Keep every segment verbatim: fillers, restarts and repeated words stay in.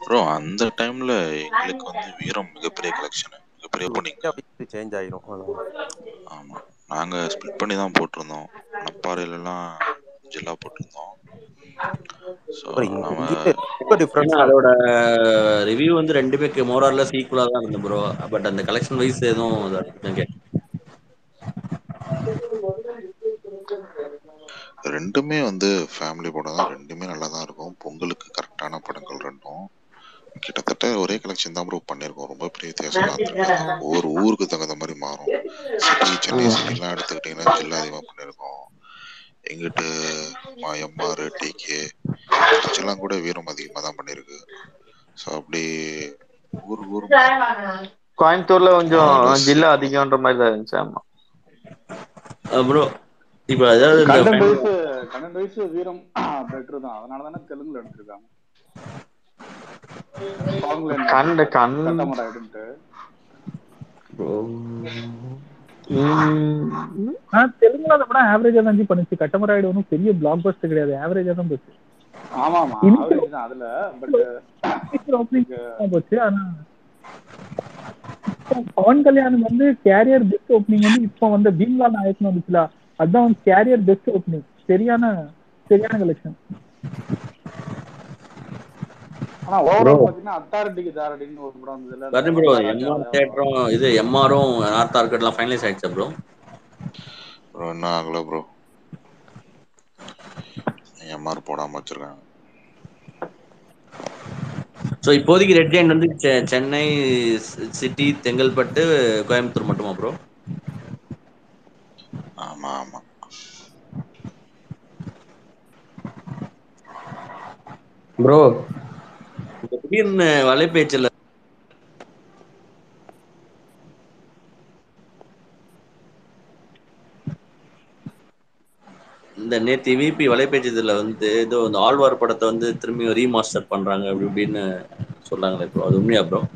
Bro அந்த டைம்ல எங்களுக்கு வந்து வீரம் மிகப்பெரிய கலெக்ஷன், மிகப்பெரிய ஓப்பனிங். சேஞ்ச் ஆயிரும். ஆமா, நாங்க ஸ்பிளிட் பண்ணி தான் போட்டிருந்தோம். மணப்பாறையிலலாம் ஜில்லா போட்டிருந்தோம். ஸோ நம்ம ஏன்னா அதோட ரிவ்யூ வந்து ரெண்டுமே மோர் ஆர் லெஸ் ஈக்குவலா தான் இருந்தது ப்ரோ. பட் அந்த கலெக்ஷன் வைஸ் எதுவும் கேட்டேன். ரெண்டுமே வந்து ஃபேமிலி படம் தான், ரெண்டுமே நல்லா தான் இருக்கும். பொங்கலுக்கு கரெக்டான படங்கள் ரெண்டும். கிட்டத்தட்ட ஒரே கலெக்ஷன் தான் ப்ரோ பண்ணியிருக்கோம். ரொம்ப பெரிய வித்தியாசம்லாம் இருந்திருக்காது. ஒவ்வொரு ஊருக்கு தகுந்த மாதிரி மாறும். சிட்டி சென்னை சிட்டிலாம் எடுத்துக்கிட்டிங்கன்னா ஜில்லா அதிகமாக பண்ணியிருக்கோம். எங்கிட்டு எம்ஆர் டிகே திருச்சிலாம் கூட வீரம் அதிகமாக தான் பண்ணியிருக்கு. ஸோ அப்படி ஊர் ஊர் கோயம்புத்தூர்ல கொஞ்சம் ஜில்லா அதிகம்ன்ற மாதிரி தான் இருந்துச்சு. ஆமா ப்ரோ இப்போ அதாவது content wise content wise Veeram better தான். அதனால தானே தெலுங்குல எடுத்திருக்காங்க. கண்ட கண் கட்டமராயிடுன்ட்டு தெலுங்குல அந்த படம் ஆவரேஜா தான் பண்ணுச்சு. கட்டமராயிடு ஒன்றும் பெரிய பிளாக் பஸ்டர் கிடையாது, ஆவரேஜா தான் போச்சு. ஆமா ஆமா ஆவரேஜ் தான் அதுல. பட் போச்சு. ஆனா பவன் கல்யாணம் வந்து கேரியர் பெஸ்ட் ஓப்பனிங் வந்து இப்போ வந்து பீம்லா நாயக்கன் வந்துச்சுல, அதுதான் கேரியர் பெஸ்ட் ஓப்பனிங். சரியான சரியான கலெக்ஷன். ஆனா ஓவரால் பாத்தீங்கன்னா அத்தாரிட்டிக்கு தாரடின்னு ஒரு படம் வந்ததுல வர்ற ப்ரோ. எம்ஆர் தியேட்டரும் இது எம்ஆரும் நார்த் ஆர்கட்லாம் ஃபைனலைஸ் ஆயிடுச்சா ப்ரோ? ப்ரோ என்ன ஆகல ப்ரோ, எம்ஆர் போடாம வச்சிருக்காங்க. ஸோ இப்போதைக்கு ரெட் ஜெயண்ட் வந்து சென்னை சிட்டி, செங்கல்பட்டு, கோயம்புத்தூர் மட்டுமா ப்ரோ? ஆமா ஆமா ப்ரோ. திடீர்னு வலைபேச்சில் இந்த நேத்தி விபி வலைபேச்சதுல வந்து ஏதோ இந்த ஆழ்வார் படத்தை வந்து திரும்பி ரீமாஸ்டர் பண்றாங்க அப்படி இப்படின்னு சொல்றாங்களே ப்ரோ, அது உண்மையா ப்ரோ?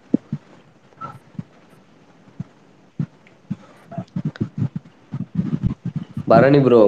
பரணி ப்ரோ,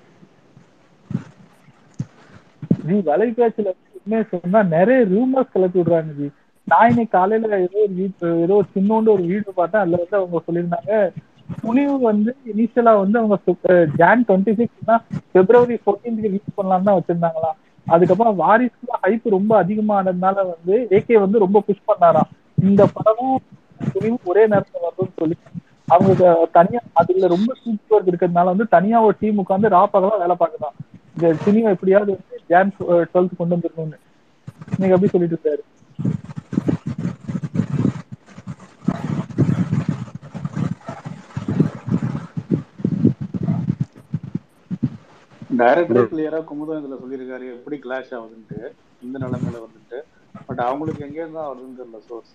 நீ வலைபேச்சுல உண்மையை சொன்னா நிறைய ரூமர்ஸ் கிளப்பி விடுறாங்க ஜி. நான் இன்னைக்கு காலையில ஏதோ ஒரு வீடு ஏதோ சின்னோண்டு ஒரு வீடு பார்த்தேன். அதுல வந்து அவங்க சொல்லியிருந்தாங்க துணிவு வந்து இனிஷியலா வந்து அவங்க ஜான் டுவெண்ட்டி சிக்ஸ் பிப்ரவரி ஃபோர்டீன்க்கு ரிலீஸ் பண்ணலாம் தான் வச்சிருந்தாங்களாம். அதுக்கப்புறம் வாரிசுல ஹைப் ரொம்ப அதிகமானதுனால வந்து ஏகே வந்து ரொம்ப புஷ் பண்ணாராம், இந்த படமும் துணிவு ஒரே நேரத்துல வரும்னு சொல்லி. அவங்களுக்கு தனியா அதுல ரொம்ப சூப்பர் ஒர்க் இருக்கிறதுனால வந்து தனியா ஒரு டீம் உட்காந்து ராப்பகலாம் வேலை பார்க்கலாம், இந்த சினிமா எப்படியாவது வந்து ஜான் டுவெல்த் கொண்டு வந்துருக்கணும்னு நீங்க எப்படி சொல்லிட்டு இருக்காரு. டைரக்டரே கிளியரா குமுதம் இதுல சொல்லியிருக்காரு எப்படி கிளாஷ் ஆகுதுன்ட்டு இந்த நிலைமையில வந்துட்டு. பட் அவங்களுக்கு எங்க இருந்தா வருதுன்னு தெரியல சோர்ஸ்.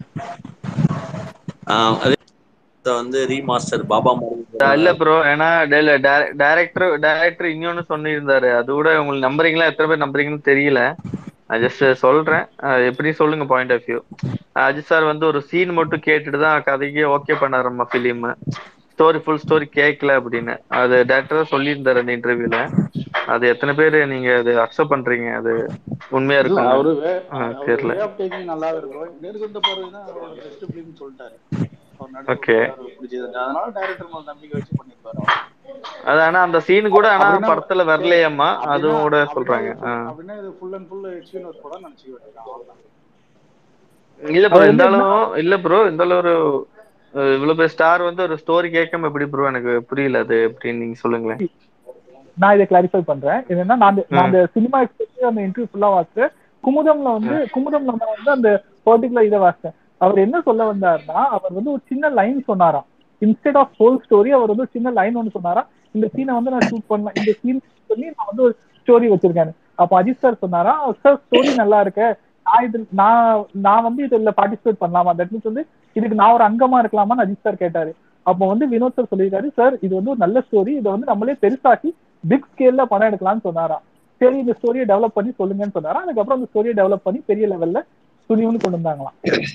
வந்து ரீமாஸ்டர் பாபா இல்ல ப்ரோ. ஏன்னா டைரக்டர் டைரக்டர் இன்னொன்னு சொல்லியிருந்தாரு. அது கூட உங்களுக்கு நம்புறீங்களா, எத்தனை பேர் நம்புறீங்கன்னு தெரியல. நான் ஜஸ்ட் சொல்றேன், எப்படி சொல்லுங்க point of view. Ajith sir வந்து ஒரு சீன் மட்டும் கேட்டுட்டு தான் கதைக்கே ஓகே பண்ணாரம்மா ஃபிலிம். ஸ்டோரி ஃபுல் ஸ்டோரி கேட்கல அப்படின்னு அது டேரக்டரா சொல்லியிருந்தாரு அந்த இன்டர்வியூல. அது எத்தனை பேர் நீங்க அது அக்செப்ட் பண்றீங்க, அது உண்மையா இருக்கும் அவரு தெரியல. வே ஆஃப் டேக்கிங் நல்லா இருக்கும். நேர்கொண்ட பார்வை தான் அவரோட பெஸ்ட் ஃபிலிம்னு சொல்லிட்டாரு. அவர் ஓகே, நடிச்சு பிடிச்சது. அதனால டைரக்டர் மேல நம்பிக்கை வச்சு பண்ணிருப்பாரு. அது ஆனா அந்த சீன் கூட ஆனா படத்துல வரலையாமா, அதுவும் கூட சொல்றாங்க. அப்படின்னா இது ஃபுல் அண்ட் ஃபுல் எக்ஸ்பீரியன்ஸ் படம் நினைச்சுக்க வேண்டியதான். அவ்வளவுதான். இல்ல ப்ரோ இருந்தாலும் இல்ல ப்ரோ இருந்தாலும் ஒரு இவ்வளவு பேர் ஸ்டார் வந்து ஒரு ஸ்டோரி கேட்காம எப்படி ப்ரோ, எனக்கு புரியல அது எப்படின்னு நீங்க சொல்லுங்களேன். நான் இதை கிளாரிஃபை பண்றேன். என்னன்னா நான் அந்த சினிமா எக்ஸ்பெக்ட் அந்த இன்டர்வியூ ஃபுல்லா வாசிச்சு குமுதம்ல வந்து குமுதம்ல நான் வந்து அந்த பர்டிகுலர் இதை வாசிச்சேன். அவர் என்ன சொல்ல வந்தாருன்னா, அவர் வந்து ஒரு சின்ன லைன் சொன்னாராம். இன்ஸ்டெட் ஆஃப் ஹோல் ஸ்டோரி அவர் வந்து ஒரு சின்ன லைன் ஒன்று சொன்னாராம். இந்த சீனை வந்து நான் ஷூட் பண்ண இந்த சீன் பண்ணி நான் வந்து ஒரு ஸ்டோரி வச்சிருக்கேன். அப்ப அஜித் சார் சொன்னாரா, சார் ஸ்டோரி நல்லா இருக்கு, நான் இது நான் நான் வந்து இதுல பார்ட்டிசிபேட் பண்ணலாமா, தட் மீன்ஸ் வந்து இதுக்கு நான் ஒரு அங்கமா இருக்கலாமான்னு அஜித் சார் கேட்டாரு. அப்போ வந்து வினோத் சார் சொல்லியிருக்காரு, சார் இது வந்து ஒரு நல்ல ஸ்டோரி, இதை வந்து நம்மளே பெருசாக்கி பிக் ஸ்கேல்ல படம் எடுக்கலாம்னு சொன்னாராம். சரி இந்த ஸ்டோரியை டெவலப் பண்ணி சொல்லுங்கன்னு சொன்னாரா. அதுக்கப்புறம் அந்த ஸ்டோரியை டெவலப் பண்ணி பெரிய லெவல்ல துணிவுன்னு கொண்டு வந்தாங்களாம்.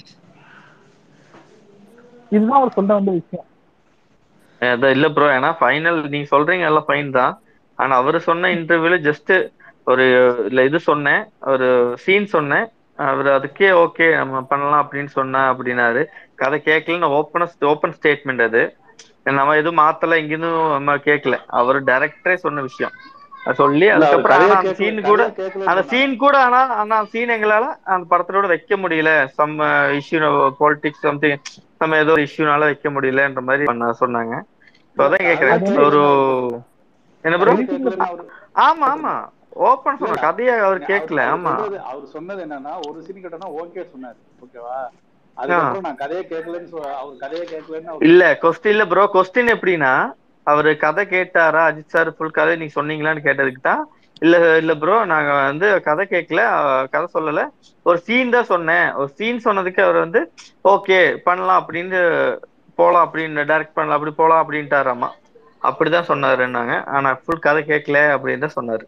இதுதான் அவர் சொல்ல வந்த விஷயம். இல்ல ப்ரோ, ஏன்னா ஃபைனல் நீங்க சொல்றீங்க எல்லாம் ஃபைன் தான். ஆனா அவரு சொன்ன இன்டர்வியூல ஜஸ்ட் ஒரு இல்ல இது சொன்னேன், ஒரு சீன் சொன்னேன், அவர் அதுக்கே ஓகே நம்ம பண்ணலாம் அப்படின்னு சொன்னா அப்படின்னாரு. கதை கேட்கலன்னு ஓப்பன ஓப்பன் ஸ்டேட்மெண்ட் அது. நம்ம எதுவும் மாத்தல இங்கிருந்து நம்ம கேட்கல, அவர் டைரக்டரே சொன்ன விஷயம் சொல்லி. அதுக்கப்புறம் ஆனா அந்த சீன் கூட அந்த சீன் கூட ஆனா ஆனா சீன் எங்களால அந்த படத்தோட வைக்க முடியல, சம் இஷ்யூ பாலிடிக்ஸ் சம்திங் நம்ம ஏதோ ஒரு இஷ்யூனால வைக்க முடியலன்ற மாதிரி பண்ண சொன்னாங்க. அதான் கேக்குறேன் ஒரு என்ன ப்ரோ. ஆமா ஆமா ஓப்பன் சொன்ன கதையை அவர் கேட்கல. ஆமா அவர் சொன்னது என்னன்னா ஒரு சீன் கேட்டா ஓகே சொன்னாரு, ஓகேவா? அதுக்கப்புறம் நான் கதையை கேட்கலன்னு அவர் கதையை கேட்கலன்னு இல்ல கொஸ்டின் இல்ல ப்ரோ. கொஸ்டின் எப்படின்னா அவரு கதை கேட்டாரா அஜித் சார் ஃபுல் கதை நீங்க சொன்னீங்களான்னு கேட்டதுக்கு தான் இல்ல இல்ல ப்ரோ நாங்க வந்து கதை கேட்கல, கதை சொல்லல, ஒரு சீன் தான் சொன்னேன். ஒரு சீன் சொன்னதுக்கு அவர் வந்து ஓகே பண்ணலாம் அப்படின்னு போலாம் அப்படின்னு டைரக்ட் பண்ணலாம் அப்படி போலாம் அப்படின்ட்டாராமா. அப்படிதான் சொன்னாருன்னாங்க. ஆனா ஃபுல் கதை கேட்கல அப்படின்னு தான் சொன்னாரு.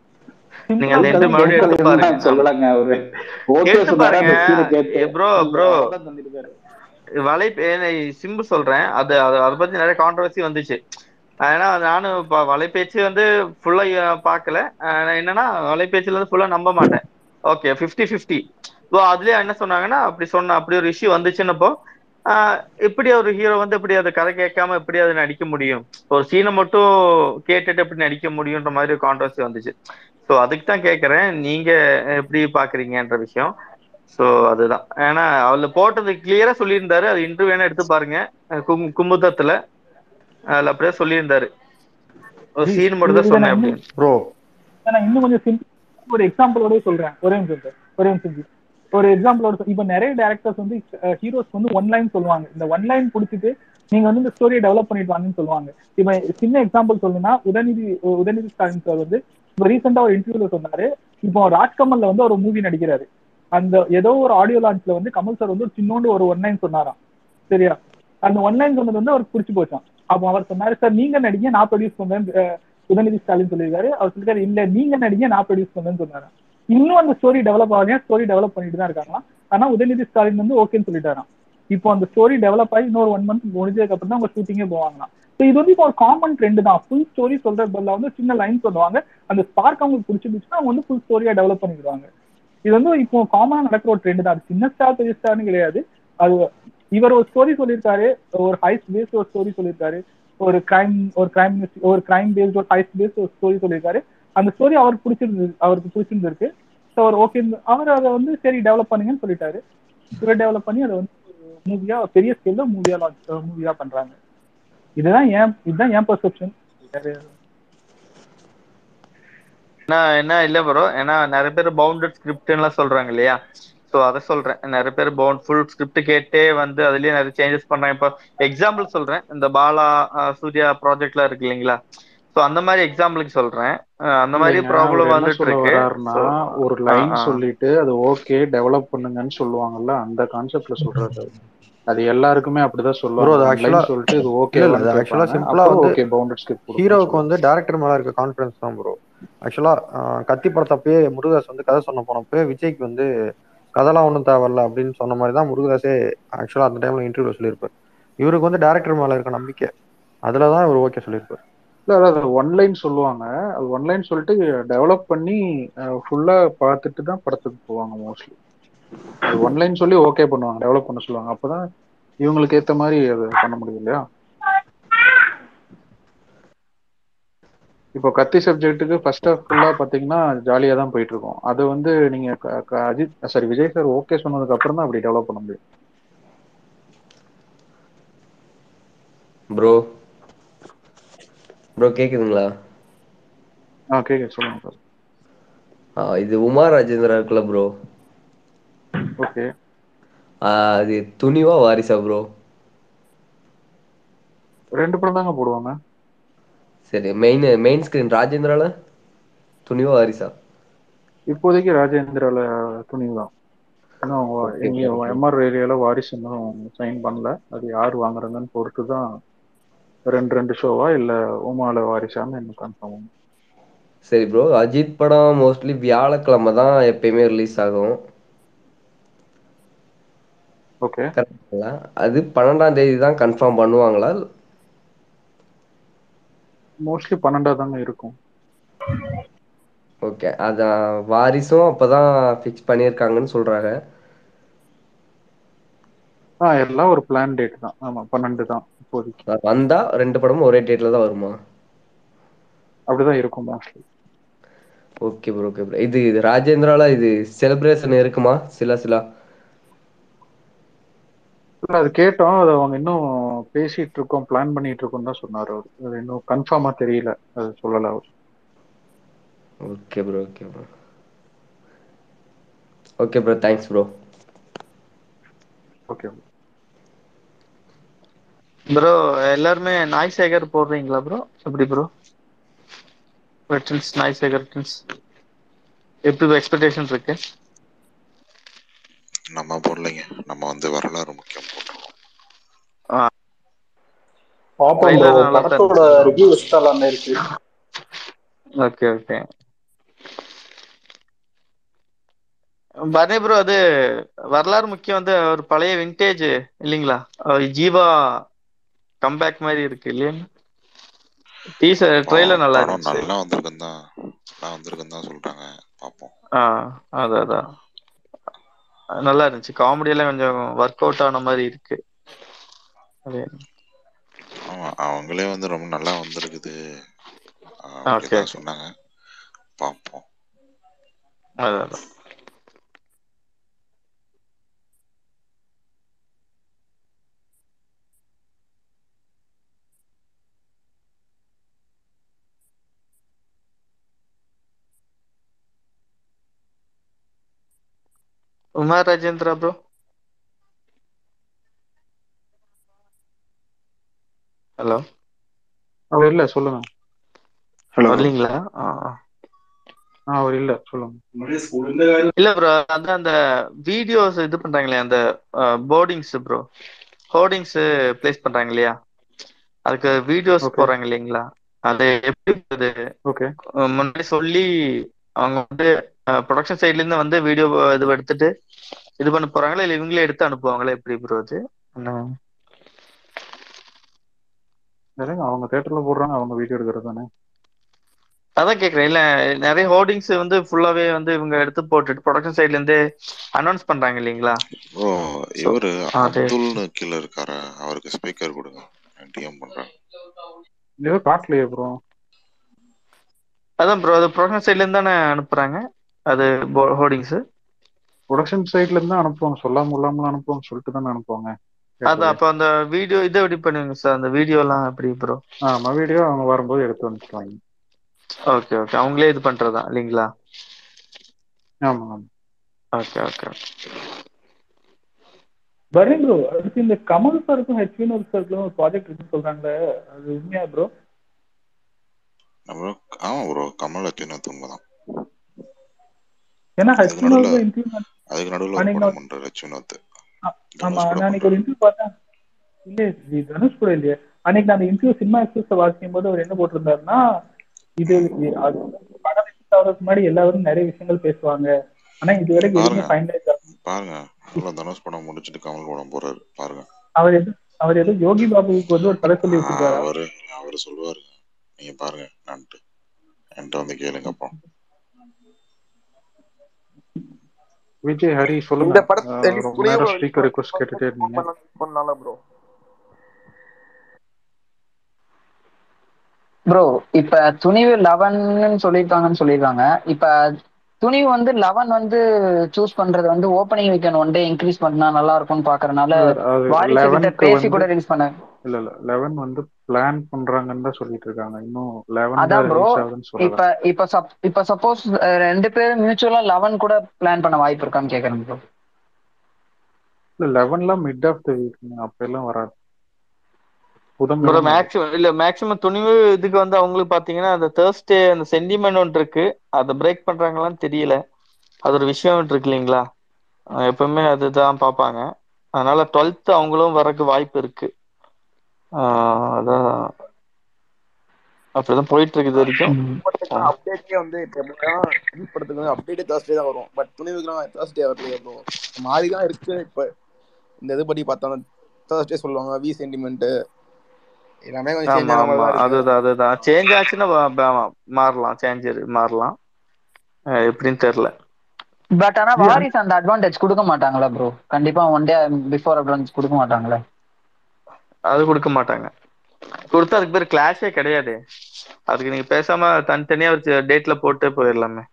நீங்க அந்த இன்டர்வியூ மறுபடியும் எடுத்து பாருங்க. சொல்லலாங்க அவரு ஓகே எடுத்து சொன்னாரு, பாருங்க அந்த சீனை கேட்டு ப்ரோ. ப்ரோ அதான் தந்திருக்காரு. வலை சிம்பிள் சொல்றேன், அது அதை பத்தி நிறைய கான்ட்ரவர்சி வந்துச்சு. ஏன்னா நானும் இப்போ வலைபேச்சு வந்து ஃபுல்லா பார்க்கல. என்னன்னா வலைபேச்சுல வந்து ஃபுல்லா நம்ப மாட்டேன். Okay fifty fifty. ஸோ அதுலயே என்ன சொன்னாங்கன்னா அப்படி சொன்ன அப்படி ஒரு இஷ்யூ வந்துச்சுன்னப்போ ஆஹ் இப்படி ஒரு ஹீரோ வந்து இப்படி அதை கதை கேட்காம எப்படி அதை நடிக்க முடியும், ஒரு சீனை மட்டும் கேட்டுட்டு எப்படி நடிக்க முடியும்ன்ற மாதிரி ஒரு கான்ட்ரவர்சி வந்துச்சு. ஸோ அதுக்கு தான் கேட்கறேன் நீங்க எப்படி பாக்குறீங்கன்ற விஷயம். ஸோ அதுதான் ஏன்னா அவள போட்டது கிளியரா சொல்லியிருந்தாரு. அது இன்டர்வியூ வேணா எடுத்து பாருங்க கும் குமுதத்துல அதுல அப்படியே சொல்லியிருந்தாரு ஒரு சீன் மட்டும் தான் சொன்னேன் அப்படின்னு. ப்ரோ நான் இன்னும் கொஞ்சம் சிம்பிள் ஒரு எக்ஸாம்பிளோட சொல்றேன். ஒரே நிமிஷம் ஒரே நிமிஷம் ஒரு எக்ஸாம்பிளோட. இப்ப நிறைய டேரக்டர்ஸ் வந்து ஹீரோஸ் வந்து ஒன் லைன் சொல்லுவாங்க. இந்த ஒன் லைன் குடிச்சிட்டு நீங்க வந்து இந்த ஸ்டோரியை டெவலப் பண்ணிட்டு வாங்கன்னு சொல்லுவாங்க. இப்ப சின்ன எக்ஸாம்பிள் சொல்லணும்னா உதயநிதி உதயநிதி ஸ்டாலின் சார் வந்து இப்போ ரீசெண்டா ஒரு இன்டர்வியூல சொன்னாரு. இப்போ ராஜ்கமல்ல வந்து ஒரு மூவி நடிக்கிறாரு. அந்த ஏதோ ஒரு ஆடியோ லான்ச்ல வந்து கமல் சார் வந்து ஒரு சின்னோண்டு ஒரு ஒன் லைன் சொன்னாராம். சரியா? அந்த ஒன் லைன் சொன்னது வந்து அவருக்கு பிடிச்சி போச்சான். அப்போ அவர் சொன்னாரு சார் நீங்க நடிங்க நான் ப்ரொடியூஸ் பண்றேன். உதயநிதி ஸ்டாலின் சொல்லியிருக்காரு. அவர் சொல்லிருக்காரு இல்ல நீங்க நடிங்க நான் ப்ரொடியூஸ் பண்றேன்னு சொன்னாரு. இன்னும் அந்த ஸ்டோரி டெவலப் ஆகலையா, ஸ்டோரி டெவலப் பண்ணிட்டு தான் இருக்காங்களா. ஆனா உதயநிதி ஸ்டாலின் வந்து ஓகேன்னு சொல்லிட்டாராம். இப்போ அந்த ஸ்டோரி டெவலப் ஆகி இன்னொரு ஒன் மந்த் முடிஞ்சதுக்கு அப்புறம் தான் அவங்க ஷூட்டிங்கே போவாங்களாம். ஸோ இது வந்து இப்போ ஒரு காமன் ட்ரெண்ட் தான். ஃபுல் ஸ்டோரி சொல்ற பதில் வந்து சின்ன லைன் சொல்லுவாங்க. அந்த ஸ்பார்க் அவங்களுக்கு பிடிச்சிருந்துச்சுன்னா அவங்க வந்து ஃபுல் ஸ்டோரியா டெவலப் பண்ணிடுவாங்க. இது வந்து இப்போ காமனா நடக்கிற ஒரு ட்ரெண்ட் தான். அது சின்ன ஸ்டார் பெரிய ஸ்டார்னு கிடையாது. அது இவர் ஒரு ஸ்டோரி சொல்லியிருக்காரு, ஒரு ஹைஸ் பேஸ்ட் ஒரு ஸ்டோரி சொல்லியிருக்காரு, ஒரு கிரைம் ஒரு கிரைம் ஒரு கிரைம் பேஸ்ட் ஒரு ஹைஸ் பேஸ்ட் ஒரு ஸ்டோரி சொல்லியிருக்காரு. அந்த ஸ்டோரி அவருக்கு பிடிச்சிருந்து அவருக்கு பிடிச்சிருந்திருக்கு. ஸோ அவர் ஓகே அவர் அதை வந்து சரி டெவலப் பண்ணுங்கன்னு சொல்லிட்டாரு. இவர் டெவலப் பண்ணி அதை வந்து மூவியா பெரிய ஸ்கேல்ல மூவியா லான்ச் மூவியா பண்றாங்க. இதுதான் ஏன் இதுதான் ஏன் பெர்செப்ஷன். என்ன இல்ல ப்ரோ. ஏன்னா நிறைய பேர் பவுண்டட் ஸ்கிரிப்ட் எல்லாம் சொல்றாங்க இல்லையா. ஸோ அதை சொல்றேன். நிறைய பேர் பவுண்ட் ஃபுல் ஸ்கிரிப்ட் கேட்டே வந்து அதுலயே நிறைய சேஞ்சஸ் பண்றாங்க. இப்போ எக்ஸாம்பிள் சொல்றேன், இந்த பாலா சூர்யா ப்ராஜெக்ட்லாம் இருக்கு இல்லைங்களா. ஸோ அந்த மாதிரி எக்ஸாம்பிளுக்கு சொல்றேன். அந்த மாதிரி ப்ராப்ளம் வந்துட்டு இருக்கு. ஒரு லைன் சொல்லிட்டு அது ஓகே டெவலப் பண்ணுங்கன்னு சொல்லுவாங்கல்ல, அந்த கான்செப்ட்ல சொல்றாரு. அது எல்லாருக்குமே அப்படிதான் சொல்லுவாங்க. சொல்லிட்டு இது ஓகே இல்ல அது ஆக்சுவலா சிம்பிளா வந்து ஹீரோவுக்கு வந்து டைரக்டர் மேல இருக்க கான்ஃபிடன்ஸ் தான் ப்ரோ. ஆக்சுவலா கத்தி படத்தப்பயே முருகதாஸ் வந்து கதை சொன்ன போனப்போ விஜய்க்கு வந்து கதைலாம் ஒன்றும் தேவையில்ல அப்படின்னு சொன்ன மாதிரி தான் முருகதாஸே ஆக்சுவலா அந்த டைம்ல இன்டர்வியூல சொல்லியிருப்பார். இவருக்கு வந்து டைரக்டர் மேல இருக்க நம்பிக்கை, அதுலதான் இவர் ஓகே சொல்லியிருப்பார். இல்ல அதாவது ஒன்லைன் சொல்லுவாங்க. அது ஒன்லைன் சொல்லிட்டு டெவலப் பண்ணி ஃபுல்லா பார்த்துட்டு தான் படத்துக்கு போவாங்க மோஸ்ட்லி. அது ஒன்லைன் சொல்லி ஓகே பண்ணுவாங்க, டெவலப் பண்ண சொல்லுவாங்க. அப்பதான் இவங்களுக்கு ஏத்த மாதிரி அது பண்ண முடியும் இல்லையா. இப்போ கத்தி சப்ஜெக்ட்டுக்கு ஃபர்ஸ்ட் ஹாஃப் ஃபுல்லா பாத்தீங்கன்னா ஜாலியா தான் போயிட்டு இருக்கும். அது வந்து நீங்க Ajith sorry Vijay sir okay சொன்னதுக்கு அப்புறம் தான் அப்படி டெவலப் பண்ண முடியும். ப்ரோ ப்ரோ கேக்குதுங்களா? ஆ கேக்குது, சொல்லுங்க சார். இது உமா ராஜேந்திரா இருக்குல்ல ப்ரோ. ஓகே. அது துணிவா வாரிசா ப்ரோ? ரெண்டு படம் தாங்க போடுவாங்க. சரி, மெயின் மெயின் ஸ்கிரீன் ராஜேந்திரால துணிவா வாரிசா? இப்போதைக்கு ராஜேந்திரால துணிவு தான். இன்னும் எம்ஆர் ஏரியால வாரிசு இன்னும் சைன் பண்ணல. அது யார் வாங்குறாங்கன்னு பொறுத்து தான் ரெண்டு ரெண்டு ஷோவா இல்ல உமால வாரிசான்னு இன்னும் கன்ஃபார்ம் ஆகும். சரி ப்ரோ, அஜித் படம் மோஸ்ட்லி வியாழக்கிழமை தான் எப்பயுமே ரிலீஸ் ஆகும். ஓகே. அது பன்னெண்டாம் தேதி தான் கன்ஃபார்ம் பண்ணுவாங்களா? மோஸ்ட்லி பன்னெண்டா தாங்க இருக்கும். ஓகே. அதான் வாரிசும் அப்பதான் ஃபிக்ஸ் பண்ணியிருக்காங்கன்னு சொல்றாங்க. ஆ எல்லாம் ஒரு பிளான் டேட் தான். ஆமா பன்னெண்டு தான் இப்போதைக்கு. வந்தா ரெண்டு படமும் ஒரே டேட்ல தான் வருமா? அப்படிதான் இருக்கும் mostly. Okay bro okay bro. இது இது ராஜேந்திரால இது செலிப்ரேஷன் இருக்குமா சில சில? இல்ல அது கேட்டோம். அது அவங்க இன்னும் பேசிட்டு இருக்கோம், பிளான் பண்ணிட்டு இருக்கோம் தான் சொன்னாரு அவர். அது இன்னும் கன்ஃபார்மா தெரியல, அது சொல்லல அவர். Okay bro okay bro. Okay bro thanks bro. Okay bro எல்லாருமே நாய் சேகர் போடுறீங்களா ப்ரோ? எப்படி ப்ரோ வெட்டன்ஸ் நாய் சேகர் வெட்டன்ஸ் எப்படி எக்ஸ்பெக்டேஷன் இருக்கு? நம்ம போடலைங்க, நம்ம வந்து வரலாறு முக்கியம் போட்டுருக்கோம். பாப்போம் ப்ரோ, ட்ரைலர் நல்லா தான் படத்தோட இருந்துச்சு. ரிவ்யூ வச்சுட்டாலான்னு இருக்கு. ஓகே ஓகே பரணி ப்ரோ, அது வரலாறு முக்கியம் வந்து ஒரு பழைய விண்டேஜ் இல்லைங்களா? அவர் ஜீவா கம்பேக் மாதிரி இருக்கு இல்லையா? டீசர் ட்ரெய்லர் நல்லா படம் இருந்துச்சு. நல்லா வந்திருக்குன்னு தான் நல்லா வந்திருக்குன்னு தான் சொல்றாங்க, பார்ப்போம். ஆ அதான் அதான் நல்லா இருந்துச்சு. காமெடி எல்லாம் கொஞ்சம் ஒர்க் அவுட் ஆன மாதிரி இருக்கு. அதே ஆமா, அவங்களே வந்து ரொம்ப நல்லா வந்திருக்குது ஓகே அப்படிதான் ஓகே சொன்னாங்க, பார்ப்போம். அதான் அதான் உமார் ராஜேந்திரா ப்ரோ, ஹலோ அவர் இல்ல சொல்லுங்க. ஹலோ வரலீங்களா? ஆ அவர் இல்ல சொல்லுங்க. இல்ல ப்ரோ, அதான் அந்த வீடியோஸ் இது பண்றாங்களே அந்த போர்டிங்ஸ் ப்ரோ, ஹோர்டிங்ஸ் பிளேஸ் பண்றாங்க இல்லையா? அதுக்கு வீடியோஸ் ஓகே போடுறாங்க இல்லைங்களா? அது எப்படி அது ஓகே முன்னாடி சொல்லி அவங்க வந்து ப்ரொடக்ஷன் சைட்ல இருந்து வந்து வீடியோ இது எடுத்துட்டு இது பண்ண போறாங்களா, இல்ல இவங்களே எடுத்து அனுப்புவாங்களா? எப்படி ப்ரோ அது? இல்லைங்க, அவங்க தேட்டர்ல போடுறாங்க, அவங்க வீடியோ எடுக்கிறது தானே. அதான் கேக்குறேன். இல்ல நிறைய ஹோர்டிங்ஸ் வந்து ஃபுல்லாவே வந்து இவங்க எடுத்து போட்டுட்டு ப்ரொடக்ஷன் சைட்ல இருந்து அனௌன்ஸ் பண்றாங்க இல்லைங்களா? ஓ சோ இவரு அது அப்துல்னு கீழே இருக்காரு, அவருக்கு ஸ்பீக்கர் கொடுங்க, டிஎம் பண்றேன். ஏதோ காட்டலையே ப்ரோ. அதான் ப்ரோ, அது ப்ரொடக்ஷன் சைட்ல இருந்து தானே அனுப்புறாங்க அது ஹோர்டிங்ஸ். ப்ரொடக்ஷன் சைட்ல இருந்து தான் அனுப்புவாங்க, சொல்லாம கொள்ளாமலாம் அனுப்புவாங்க, சொல்லிட்டு தானே அனுப்புவாங்க அதான் தேட்டருக்கு. அப்ப அந்த வீடியோ இதை எப்படி பண்ணுவீங்க சார்? அந்த வீடியோ எல்லாம் எப்படி ப்ரோ? ஆமா வீடியோ அவங்க வரும்போது எடுத்து வந்துருவாங்க. ஓகே ஓகே அவங்களே இது பண்றதா இல்லைங்களா? ஆமா ஆமா ஓகே ஓகே பரணி ப்ரோ, அதுக்கு இந்த கமல் சாருக்கும் ஹெச்வின் சாருக்கும் ஒரு ப்ராஜெக்ட் இருக்குன்னு சொல்றாங்களே, அது உண்மையா ப்ரோ? நம்ம ஆமா ப்ரோ, கமல் அத்தின உண்மைதான். ஏன்னா அதுக்கு நடுவில் ஹெச்வினோட இன்டர்வியூ அதுக்கு நடுவில் ஒரு அன்னைக்கு படம் நான் பண்றாரு அச்சுநாத், ஆமா தனுஷ் கூட நான் அன்னைக்கு ஒரு பண்றாரு. இன்டர்வியூ பார்த்தேன். இல்லையே இது தனுஷ் கூட இல்லையே. அன்னைக்கு நான் அந்த இன்டர்வியூ சினிமா எக்ஸ்பிரஸ் வாசிக்கும் போது அவர் என்ன போட்டிருந்தாருன்னா, இது இ- அது படம் ரிலீஸ் ஆகிறதுக்கு முன்னாடி எல்லாரும் நிறைய விஷயங்கள் பேசுவாங்க, ஆனா இது வரைக்கும் பாருங்க எதுவுமே ஃபைனலைஸ் ஆகல. பாருங்க நல்லா தனுஷ் படம் முடிச்சுட்டு கமல் படம் போறாரு பாருங்க. அவர் எது அவர் ஏதோ யோகி பாபுவுக்கு வந்து ஒரு கதை சொல்லி வச்சிருக்காரா? அவரு அவரு சொல்லுவாரு, நீங்க பாருங்க நான்ட்டு என்கிட்ட வந்து கேளுங்க. அப்போ விஜய் ஹரி சொல்லுங்க. இந்த படத்தை அஹ் ரிலீஸ் ரொம்ப நேரம் துணிவு ஸ்பீக்கர் ரிக்வஸ்ட் கேட்டுட்டே இருந்தீங்க. பண்ணலாம் ப்ரோ. ப்ரோ இப்ப துணிவு லெவன்னு சொல்லியிருக்காங்கன்னு சொல்லியிருக்காங்க. இப்ப துணிவு வந்து லெவன் வந்து சூஸ் பண்றது வந்து opening weekend one day increase பண்ணா நல்லா இருக்கும்னு பாக்குறதுனால அது வாரிசு கிட்ட லெவன்க்கு பேசி வந்து கூட ரிலீஸ் பண்ண. இல்ல இல்ல லெவன் வந்து பிளான் பண்றாங்கன்னு தான் சொல்லிட்டு இருக்காங்க, இன்னும் லெவன் தான் அதான் ப்ரோ, ரிலீஸ் ஆகுதுன்னு சொல்லல. இப்ப இப்ப சப் இப்ப சப்போஸ் ரெண்டு பேரும் மியூச்சுவலா லெவன் கூட பிளான் பண்ண வாய்ப்பு இருக்கான்னு கேக்குறேன் ப்ரோ. இல்ல லெவன்லாம் மிட் ஆஃப் த வீக், அப்ப எல்லாம் வராது, ப்ரோ. புதன்கிழமை வரும். மேக்ஸிமம் இல்ல மேக்ஸிமம் துணிவு இதுக்கு வந்து அவங்களுக்கு பாத்தீங்கன்னா அந்த தேர்ஸ்டே அந்த சென்டிமெண்ட் ஒன்று இருக்கு, அதை பிரேக் பண்றாங்களான்னு தெரியல. அது ஒரு விஷயம் இருக்கு இல்லைங்களா? அஹ் எப்பவுமே அதுதான் பார்ப்பாங்க. அதனால டுவெல்த் அவங்களும் வரக்கு வாய்ப்பு இருக்கு. ஆஹ் அதான் அப்படிதான் போயிட்டு இருக்கு இது வரைக்கும். படத்துக்குலாம் அப்டேட்டே வந்து இப்போ எப்படின்னா ரிலீஸ் படத்துக்கு வந்து அப்டேட்டே தேர்ஸ்டே தான் வரும். பட் துணிவுக்குலாம் தேர்ஸ்டே வரலையே ப்ரோ, மாறி தான் இருக்கு. இப்போ இந்த இது படி பார்த்தோம் தேர்ஸ்டே சொல்லுவாங்க, வி சென்டிமெண்ட் எல்லாமே கொஞ்சம் சேஞ்ச் ஆமா ஆன மாதிரி ஆமா தான் இருக்கு. அதுதான் அதுதான் சேஞ்ச் ஆச்சுன்னா வ- ப- மாறலாம், சேஞ்ச் மாறலாம். எப்படின்னு தெரியல. பட் ஆனா வாரிஸ் அந்த அட்வான்டேஜ் கொடுக்க மாட்டாங்களா ப்ரோ? கண்டிப்பா ஒன் டே பிஃபோர் அட்வான்ஸ் கொடுக்க மாட்டாங்களா? அது கொடுக்க மாட்டாங்க. கொடுத்தா அதுக்கு பேர் கிளாஷே கிடையாது. அதுக்கு நீங்க பேசாம தனித்தனியா ஒரு டேட்ல போட்டு போயிடலாமே.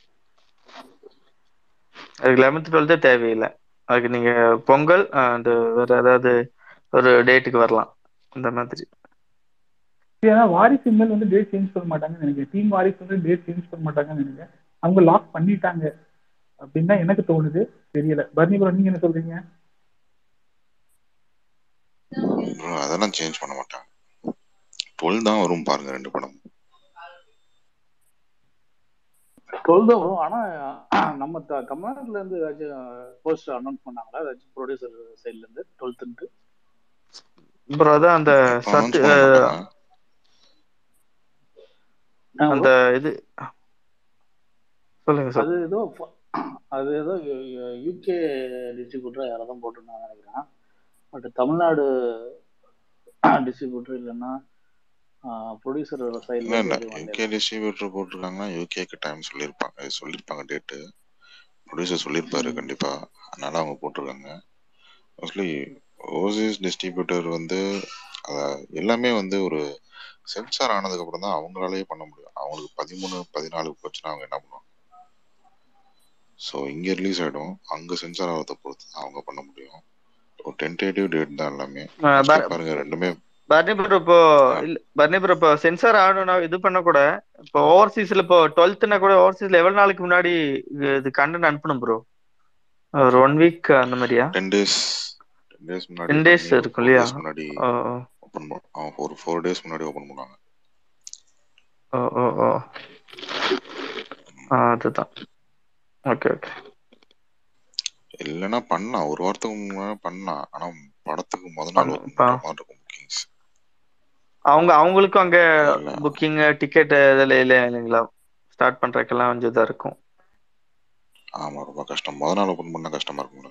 அதுக்கு லெவன்த் டுவெல்த்தே தேவையில்லை. அதுக்கு நீங்க பொங்கல் அந்த வேற ஏதாவது ஒரு டேட்டுக்கு வரலாம் அந்த மாதிரி. ஏன்னா வாரிசு இனிமேல் வந்து டேட் சேஞ்ச் பண்ண மாட்டாங்கன்னு நினைக்கிறேன். டீம் வாரிசு வந்து டேட் சேஞ்ச் பண்ண மாட்டாங்கன்னு நினைக்கிறேன். அவங்க லாக் பண்ணிட்டாங்க அப்படின்னு தான் எனக்கு தோணுது. தெரியல. பர்னி ப்ரோ நீங்க என்ன சொல்றீங்க? அதெல்லாம் சேஞ்ச் பண்ண மாட்டாங்க. டுவெல் தான் வரும் பாருங்க ரெண்டு படம். டுவெல் தான் வரும். ஆனா நம்ம கமெண்ட்ல இருந்து ஏதாச்சும் போஸ்ட் அனௌன்ஸ் பண்ணாங்களா ஏதாச்சும் ப்ரொடியூசர் சைட்ல இருந்து டுவெல்த்? ப்ரோ அதான் அந்த சத்து அந்த இது சொல்லுங்க சார். அது ஏதோ அது ஏதோ யூகே டிஸ்ட்ரிபியூட்டரா யாரோ தான் போட்டிருந்தாங்க நினைக்கிறேன். பட் தமிழ்நாடு டிஸ்ட்ரிபியூட்டர் இல்லைன்னா ப்ரொடியூசர் சைடுல இருந்து யூகே டிஸ்ட்ரிபியூட்டர் போட்டிருக்காங்கன்னா யூகேக்கு டைம் சொல்லியிருப்பாங்க சொல்லியிருப்பாங்க டேட்டு. ப்ரொடியூசர் சொல்லியிருப்பாரு கண்டிப்பா, அதனால அவங்க போட்டிருக்காங்க. மோஸ்ட்லி ஓவர்சீஸ் டிஸ்ட்ரிபியூட்டர் வந்து எல்லாமே வந்து ஒரு சென்சார் ஆனதுக்கு அப்புறம் தான் அவங்களாலேயே பண்ண முடியும். அவங்களுக்கு பதிமூணு பதினாலுக்கு போச்சுன்னா அவங்க என்ன பண்ணுவாங்க? ஸோ இங்கே ரிலீஸ் ஆகிடும், அங்கே சென்சார் ஆகிறத பொறுத்து அவங்க பண்ண முடியும். ஒரு டென்டேட்டிவ் டேட் தான் எல்லாமே. பாருங்க ரெண்டுமே. பர்னி ப்ரோ இப்போ பர்னி ப்ரோ இப்போ சென்சார் ஆகணும்னா இது பண்ண கூட இப்போ ஓவர்சீஸ்ல இப்போ டுவெல்த்னா கூட ஓவர்சீஸ்ல எவ்வளவு நாளைக்கு முன்னாடி இது கண்டென்ட் அனுப்பணும் ப்ரோ? ஒரு ஒன் வீக் அந்த மாதிரியா? டென் டேஸ் டென் டேஸ் முன்னாடி டென் டேஸ் இருக்கும் இல்லையா? முன்னாடி ஓபன் பண்ண ஒரு ஃபோர் டேஸ் முன்னாடி ஓபன் பண்ணுவாங்க. ஓ ஓ ஓ அதுதான். Okay okay. இல்லைன்னா பண்ணலாம், ஒரு வாரத்துக்கு முன்னாடி பண்ணலாம். ஆனா படத்துக்கு முதல் நாள் ஓபன் பண்ற மாதிரி இருக்கும் புக்கிங்ஸ். அவங்க அவங்களுக்கும் அங்க புக்கிங் டிக்கெட் இதெல்லாம் இல்லை இல்லைங்களா? ஸ்டார்ட் பண்றதுக்கெல்லாம் கொஞ்சம் இதா இருக்கும். ஆமா ரொம்ப கஷ்டம், முதல் நாள் ஓபன் பண்ணா கஷ்டமா இருக்கும்ல.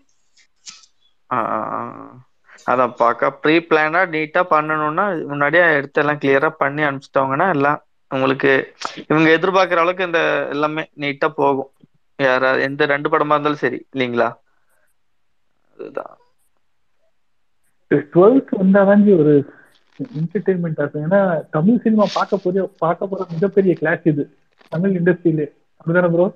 அதான் பார்க்க ப்ரீ பிளானா நீட்டா பண்ணணும்னா முன்னாடியே எடுத்து எல்லாம் கிளியரா பண்ணி அனுப்பிச்சிட்டாங்கன்னா எல்லாம் உங்களுக்கு இவங்க எதிர்பார்க்குற அளவுக்கு இந்த எல்லாமே நீட்டா போகும். யாராவது எந்த ரெண்டு படமா இருந்தாலும் சரி இல்லைங்களா? அதுதான் டுவெல்த் வந்தாதான் ஒரு என்டர்டைன்மெண்ட் ஆகும். ஏன்னா தமிழ் சினிமா பார்க்க போற பார்க்க போற மிகப்பெரிய கிளாஸ் இது தமிழ் இண்டஸ்ட்ரியிலே. அப்படிதானே ப்ரோ?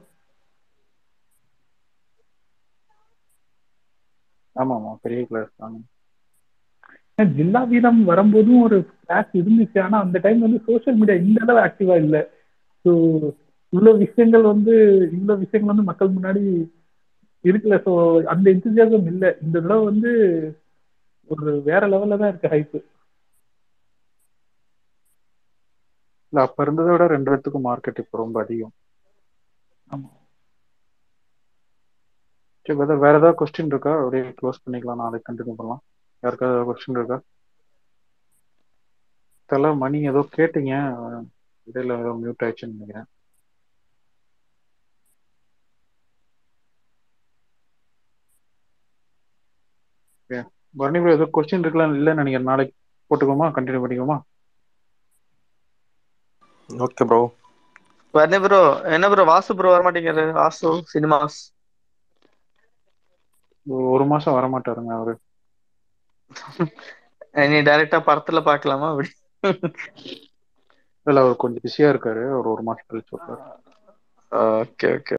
ஆமா ஆமா பெரிய கிளாஸ் தான். ஜில்லா வீதம் வரும்போதும் ஒரு கிளாஸ் இருந்துச்சு. ஆனா அந்த டைம் வந்து சோசியல் மீடியா இந்த அளவு ஆக்டிவா இல்லை. ஸோ இவ்வளவு விஷயங்கள் வந்து இவ்வளவு விஷயங்கள் வந்து மக்கள் முன்னாடி இருக்குல்ல. ஸோ அந்த எந்தூசியாசம் இல்லை. இந்த தடவை வந்து ஒரு வேற லெவல்ல தான் இருக்கு ஹைப்பு. இல்ல அப்ப இருந்ததை விட ரெண்டு இடத்துக்கும் மார்க்கெட் இப்போ ரொம்ப அதிகம். ஆமா. சரி வேற ஏதாவது கொஸ்டின் இருக்கா? அப்படியே க்ளோஸ் பண்ணிக்கலாம், நாளைக்கு கண்டினியூ பண்ணலாம். யாருக்காவது ஏதாவது கொஸ்டின் இருக்கா? தலை மணி ஏதோ கேட்டீங்க, இடையில ஏதோ மியூட் ஆயிடுச்சுன்னு நினைக்கிறேன். பர்னி ப்ரோ ஏதோ கொஸ்டின் இருக்கலாம் இல்லைன்னு நினைக்கிறேன். நாளைக்கு போட்டுக்கோமா, கண்டினியூ பண்ணிக்கோமா? Okay bro. பர்னி ப்ரோ என்ன ப்ரோ வாசு ப்ரோ வர மாட்டேங்கிறாரு? வாசு சினிமாஸ் ஒரு மாசம் வர மாட்டாருங்க அவரு. நீ டைரக்டா படத்துல பாக்கலாமா அப்படி? இல்ல அவர் கொஞ்சம் பிஸியா இருக்காரு, ஒரு ஒரு மாசம் கழிச்சு. Okay okay.